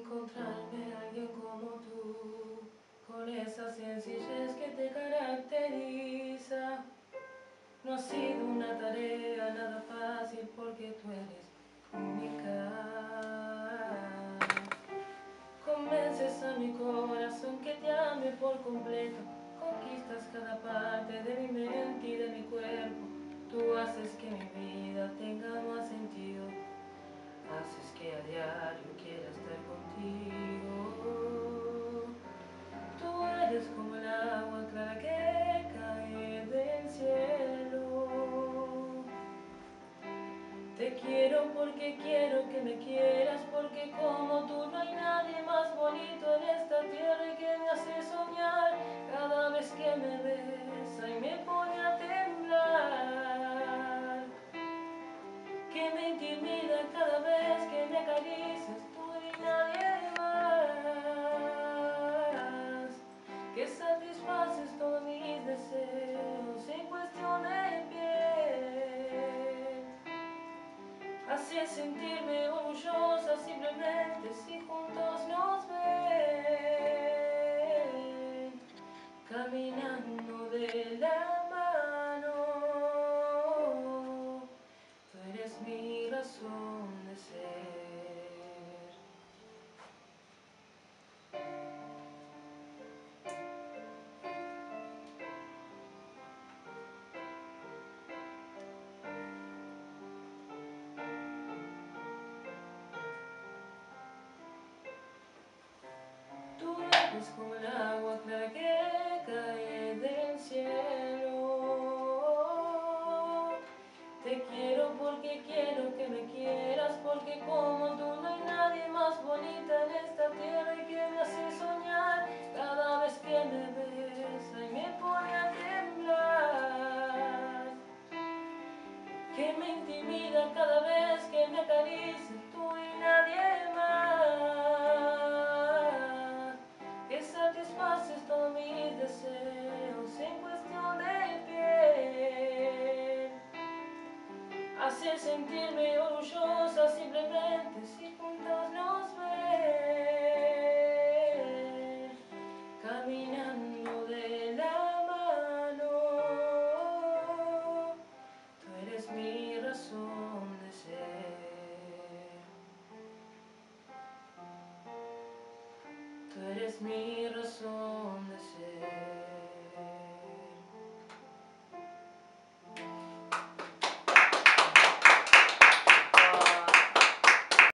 encontrarme a alguien como tú, con esa sencillez que te caracteriza. No ha sido una tarea nada fácil porque tú eres única. Convences a mi corazón que te ame por completo, conquistas cada parte de mi mente y de mi cuerpo. Tú haces que mi vida tenga más sentido, haces que a diario quiera estar contigo. Tú eres como el agua clara que cae del cielo. Te quiero porque quiero que me quieras, porque como tú no hay nadie más bonito en esta tierra y que me hace soñar cada vez que me besa y me pone a temblar, que me intimida cada vez que me acaricias, tú y nadie más, que satisfaces todos mis deseos sin cuestión de piel. Haces sentirme orgullosa simplemente si juntos nos ven, caminando de la mano. Tú eres mi razón de ser. Tú eres como el agua clara que cae del cielo. Te quiero porque quiero que me quieras, porque como tú no hay nadie más bonita en esta tierra y que me hace soñar cada vez que me besa y me pone a temblar, que me intimida cada vez que me acaricia, tú y nadie más, que satisfaces todos mis deseos sin cuestión de piel. Haces sentirme orgullosa simplemente si juntos nos ven, caminando de la mano. Tú eres mi razón de ser. Tú eres mi razón de ser.